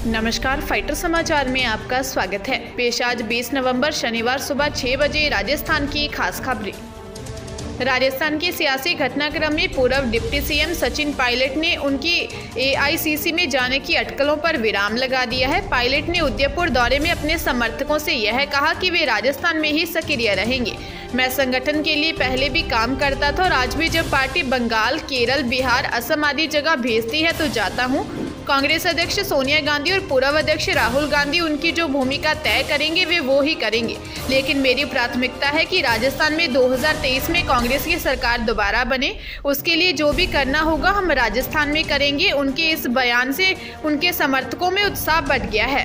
नमस्कार, फाइटर समाचार में आपका स्वागत है। पेश आज 20 नवंबर शनिवार सुबह 6 बजे राजस्थान की खास खबरें। राजस्थान के सियासी घटनाक्रम में पूर्व डिप्टी सीएम सचिन पायलट ने उनकी एआईसीसी में जाने की अटकलों पर विराम लगा दिया है। पायलट ने उदयपुर दौरे में अपने समर्थकों से यह कहा कि वे राजस्थान में ही सक्रिय रहेंगे। मैं संगठन के लिए पहले भी काम करता था और आज भी जब पार्टी बंगाल, केरल, बिहार, असम आदि जगह भेजती है तो जाता हूं। कांग्रेस अध्यक्ष सोनिया गांधी और पूर्व अध्यक्ष राहुल गांधी उनकी जो भूमिका तय करेंगे वे वो ही करेंगे, लेकिन मेरी प्राथमिकता है कि राजस्थान में 2023 में कांग्रेस की सरकार दोबारा बने। उसके लिए जो भी करना होगा हम राजस्थान में करेंगे। उनके इस बयान से उनके समर्थकों में उत्साह बढ़ गया है।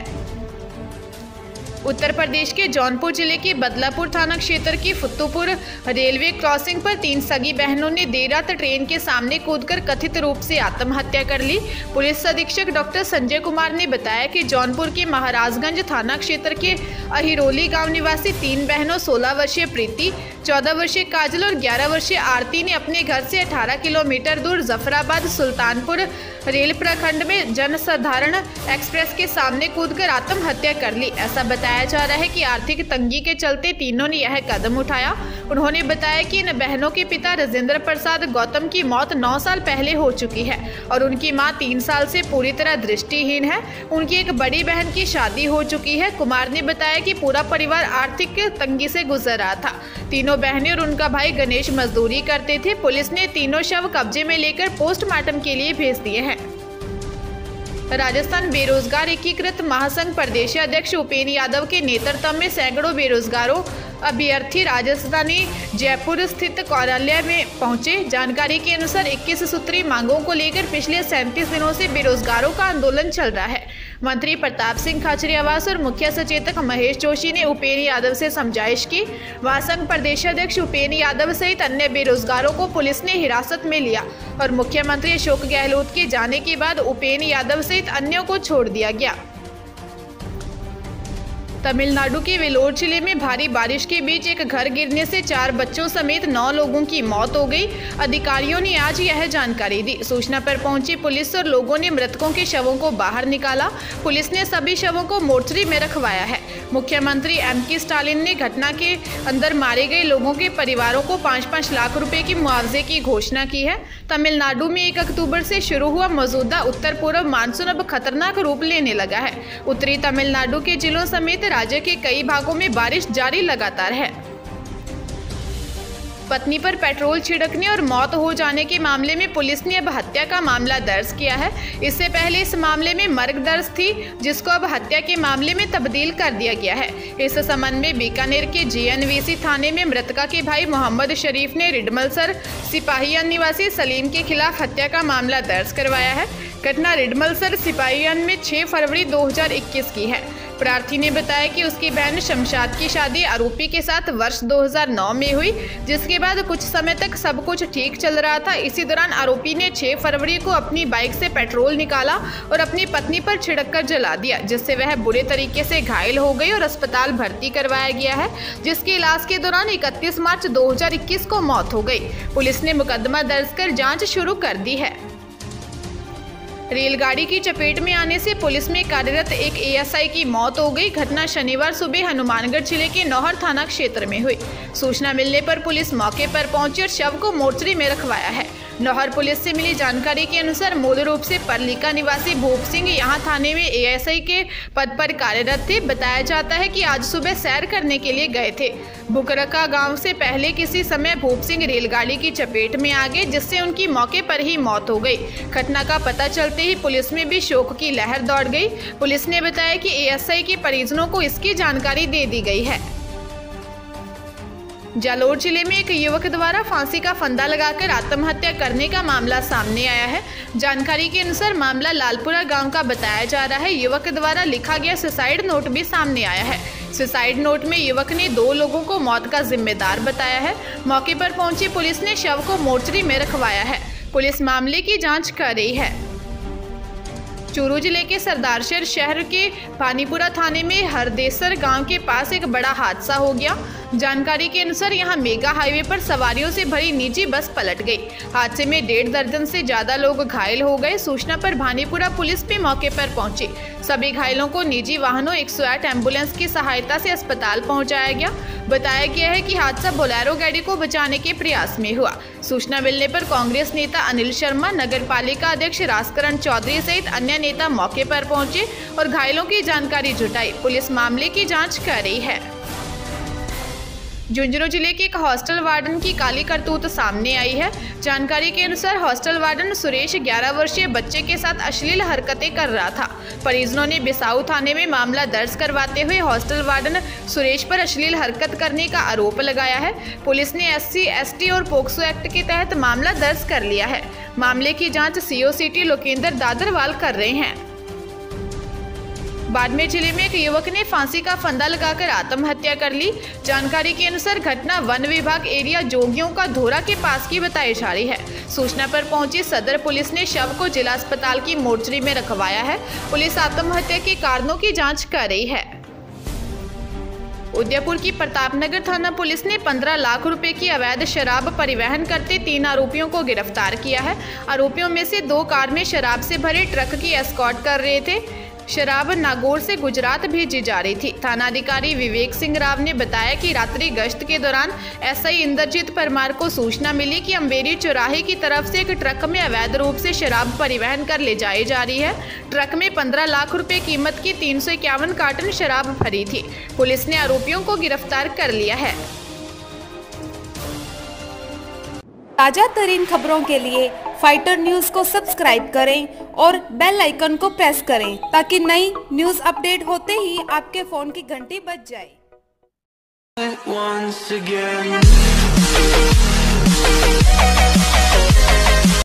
उत्तर प्रदेश के जौनपुर जिले के बदलापुर थाना क्षेत्र की फुत्तुपुर रेलवे क्रॉसिंग पर 3 सगी बहनों ने देर रात ट्रेन के सामने कूदकर कथित रूप से आत्महत्या कर ली। पुलिस अधीक्षक डॉक्टर संजय कुमार ने बताया कि जौनपुर के महाराजगंज थाना क्षेत्र के अहिरोली गांव निवासी 3 बहनों 16 वर्षीय प्रीति, 14 वर्षीय काजल और 11 वर्षीय आरती ने अपने घर से 18 किलोमीटर दूर जफराबाद सुल्तानपुर रेल प्रखंड में जनसाधारण एक्सप्रेस के सामने कूदकर आत्महत्या कर ली। ऐसा बताया जा रहा है कि आर्थिक तंगी के चलते तीनों ने यह कदम उठाया। उन्होंने बताया कि इन बहनों के पिता राजेंद्र प्रसाद गौतम की मौत 9 साल पहले हो चुकी है और उनकी मां 3 साल से पूरी तरह दृष्टिहीन है। उनकी एक बड़ी बहन की शादी हो चुकी है। कुमार ने बताया कि पूरा परिवार आर्थिक तंगी से गुजर रहा था। तीनों बहनें और उनका भाई गणेश मजदूरी करते थे। पुलिस ने तीनों शव कब्जे में लेकर पोस्टमार्टम के लिए भेज दिए हैं। राजस्थान बेरोजगार एकीकृत महासंघ प्रदेश अध्यक्ष उपेंद्र यादव के नेतृत्व में सैकड़ों बेरोजगारों अभ्यर्थी राजस्थानी जयपुर स्थित कार्यालय में पहुंचे। जानकारी के अनुसार 21 सूत्री मांगों को लेकर पिछले 37 दिनों से बेरोजगारों का आंदोलन चल रहा है। मंत्री प्रताप सिंह खाचरियावास और मुख्य सचेतक महेश जोशी ने उपेंद्र यादव से समझाइश की। महासंघ प्रदेश अध्यक्ष उपेंद्र यादव सहित अन्य बेरोजगारों को पुलिस ने हिरासत में लिया और मुख्यमंत्री अशोक गहलोत के जाने के बाद उपेंद्र यादव सहित अन्यों को छोड़ दिया गया। तमिलनाडु के वेलोर जिले में भारी बारिश के बीच एक घर गिरने से 4 बच्चों समेत 9 लोगों की मौत हो गई। अधिकारियों ने आज यह जानकारी दी। सूचना पर पहुंची पुलिस और लोगों ने मृतकों के शवों को बाहर निकाला। पुलिस ने सभी शवों को मोर्चरी में रखवाया है। मुख्यमंत्री एम.के. स्टालिन ने घटना के अंदर मारे गए लोगों के परिवारों को 5-5 लाख रुपए की मुआवजे की घोषणा की है। तमिलनाडु में 1 अक्टूबर से शुरू हुआ मौजूदा उत्तर पूर्व मानसून अब खतरनाक रूप लेने लगा है। उत्तरी तमिलनाडु के जिलों समेत राज्य के कई भागों में बारिश जारी लगातार है। पत्नी पर पेट्रोल छिड़कने और मौत हो जाने के मामले में पुलिस ने अब हत्या का मामला दर्ज किया है। इससे पहले इस मामले में मर्ग दर्ज थी, जिसको अब हत्या के मामले में तब्दील कर दिया गया है। इस संबंध में बीकानेर के जीएनवीसी थाने में मृतका के भाई मोहम्मद शरीफ ने रिडमलसर सिपाहियन निवासी सलीम के खिलाफ हत्या का मामला दर्ज करवाया है। घटना रिडमलसर सिपाहियन में 6 फरवरी 2021 की है। प्रार्थी ने बताया कि उसकी बहन शमशाद की शादी आरोपी के साथ वर्ष 2009 में हुई, जिसके बाद कुछ समय तक सब कुछ ठीक चल रहा था। इसी दौरान आरोपी ने 6 फरवरी को अपनी बाइक से पेट्रोल निकाला और अपनी पत्नी पर छिड़ककर जला दिया, जिससे वह बुरे तरीके से घायल हो गई और अस्पताल भर्ती करवाया गया है, जिसके इलाज के दौरान 31 मार्च 2021 को मौत हो गई। पुलिस ने मुकदमा दर्ज कर जाँच शुरू कर दी है। रेलगाड़ी की चपेट में आने से पुलिस में कार्यरत एक एएसआई की मौत हो गई। घटना शनिवार सुबह हनुमानगढ़ जिले के नौहर थाना क्षेत्र में हुई। सूचना मिलने पर पुलिस मौके पर पहुंची और शव को मोर्चरी में रखवाया है। नौहर पुलिस से मिली जानकारी के अनुसार मूल रूप से परलिका निवासी भूप सिंह यहां थाने में एएसआई के पद पर कार्यरत थे। बताया जाता है कि आज सुबह सैर करने के लिए गए थे। बुकरका गांव से पहले किसी समय भूप सिंह रेलगाड़ी की चपेट में आ गए, जिससे उनकी मौके पर ही मौत हो गई। घटना का पता चलते ही पुलिस में भी शोक की लहर दौड़ गई। पुलिस ने बताया कि एएसआई के परिजनों को इसकी जानकारी दे दी गई है। जालोर जिले में एक युवक द्वारा फांसी का फंदा लगाकर आत्महत्या करने का मामला सामने आया है। जानकारी के अनुसार मामला लालपुरा गांव का बताया जा रहा है। युवक द्वारा लिखा गया सुसाइड नोट भी सामने आया है। सुसाइड नोट में युवक ने 2 लोगों को मौत का जिम्मेदार बताया है। मौके पर पहुंची पुलिस ने शव को मोर्चरी में रखवाया है। पुलिस मामले की जाँच कर रही है। चूरू जिले के सरदारशहर शहर के पानीपुरा थाने में हरदेसर गांव के पास एक बड़ा हादसा हो गया। जानकारी के अनुसार यहां मेगा हाईवे पर सवारियों से भरी निजी बस पलट गई। हादसे में 1.5 दर्जन से ज्यादा लोग घायल हो गए। सूचना पर भानीपुरा पुलिस भी मौके पर पहुंची। सभी घायलों को निजी वाहनों 108 एम्बुलेंस की सहायता से अस्पताल पहुंचाया गया। बताया गया है कि हादसा बोलेरो गाड़ी को बचाने के प्रयास में हुआ। सूचना मिलने पर कांग्रेस नेता अनिल शर्मा, नगर पालिका अध्यक्ष राजकरण चौधरी सहित अन्य नेता मौके पर पहुंचे और घायलों की जानकारी जुटाई। पुलिस मामले की जांच कर रही है। झुंझुनू जिले के एक हॉस्टल वार्डन की काली करतूत सामने आई है। जानकारी के अनुसार हॉस्टल वार्डन सुरेश 11 वर्षीय बच्चे के साथ अश्लील हरकतें कर रहा था। परिजनों ने बिसाऊ थाने में मामला दर्ज करवाते हुए हॉस्टल वार्डन सुरेश पर अश्लील हरकत करने का आरोप लगाया है। पुलिस ने SC, ST और पोक्सो एक्ट के तहत मामला दर्ज कर लिया है। मामले की जाँच CO सिटी लोकेंद्र दादरवाल कर रहे हैं। बाड़मेर जिले में एक युवक ने फांसी का फंदा लगाकर आत्महत्या कर ली। जानकारी के अनुसार घटना वन विभाग एरिया जोगियों का धोरा के पास की बताई जा रही है। सूचना पर पहुंची सदर पुलिस ने शव को जिला अस्पताल की मोर्चरी में रखवाया है। पुलिस आत्महत्या के कारणों की जांच कर रही है। उदयपुर की प्रतापनगर थाना पुलिस ने 15 लाख रुपए की अवैध शराब परिवहन करते 3 आरोपियों को गिरफ्तार किया है। आरोपियों में से 2 कार में शराब से भरे ट्रक की एस्कॉर्ट कर रहे थे। शराब नागौर से गुजरात भेजी जा रही थी। थानाधिकारी विवेक सिंह राव ने बताया कि रात्रि गश्त के दौरान SI इंद्रजीत परमार को सूचना मिली कि अम्बेरी चौराहे की तरफ से एक ट्रक में अवैध रूप से शराब परिवहन कर ले जाई जा रही है। ट्रक में 15 लाख रुपए कीमत की 351 कार्टन शराब भरी थी। पुलिस ने आरोपियों को गिरफ्तार कर लिया है। ताजा तरीन खबरों के लिए फाइटर न्यूज को सब्सक्राइब करें और बेल आइकन को प्रेस करें ताकि नई न्यूज अपडेट होते ही आपके फोन की घंटी बज जाए।